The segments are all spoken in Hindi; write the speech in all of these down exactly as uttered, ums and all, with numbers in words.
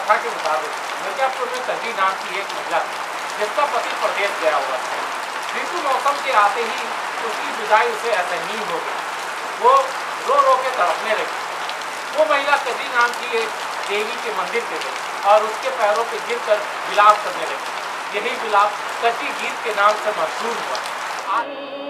कथा के मुताबिक मिर्जापुर में कजरी नाम की एक महिला थी जिसका पति प्रदेश गया हुआ था। ऋतु मौसम के आते ही उसकी जुदाई उसे असहनीय हो गई। वो रो रो के तड़पने लगी। वो महिला कजरी नाम की एक देवी के मंदिर पे गई और उसके पैरों पे गिर कर विलाप करने लगी। यही विलाप कजरी गीत के नाम से मशहूर हुआ।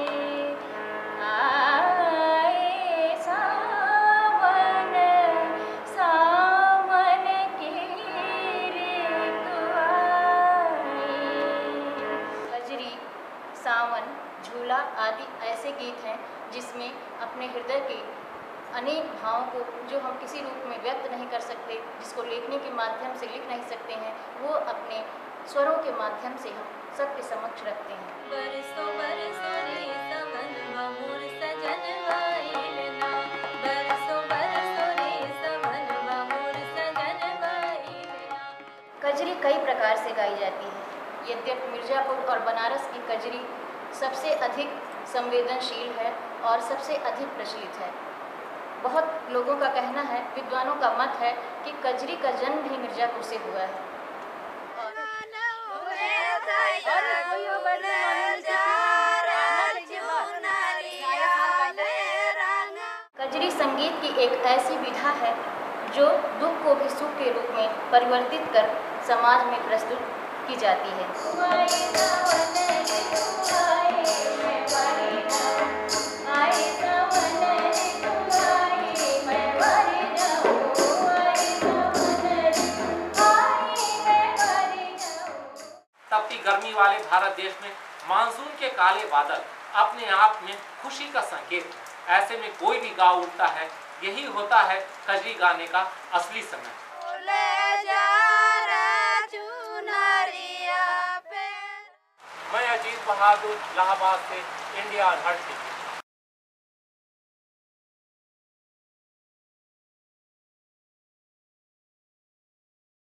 सावन, झूला आदि ऐसे गीत हैं जिसमें अपने हृदय के अनेक भावों को, जो हम किसी रूप में व्यक्त नहीं कर सकते, जिसको लेखनी के माध्यम से लिख नहीं सकते हैं, वो अपने स्वरों के माध्यम से हम सबके समक्ष रखते हैं। बरसो बरसो रे सवनवा मोर सजनवा आइलना, बरसो बरसो रे सवनवा मोर सजनवा आइलना। कजरी कई प्रकार से गाई जाती है। यद्यपि मिर्जापुर और बनारस की कजरी सबसे अधिक संवेदनशील है और सबसे अधिक प्रचलित है। बहुत लोगों का कहना है, विद्वानों का मत है कि कजरी का जन्म भी मिर्जापुर से हुआ है। कजरी संगीत की एक ऐसी विधा है जो दुख को भी सुख के रूप में परिवर्तित कर समाज में प्रस्तुत की जाती है। तपती गर्मी वाले भारत देश में मानसून के काले बादल अपने आप में खुशी का संकेत है। ऐसे में कोई भी गा उठता है, यही होता है कजरी गाने का असली समय। मैं अजीत बहादुर, इलाहाबाद से, इंडिया अनहर्ड टीवी।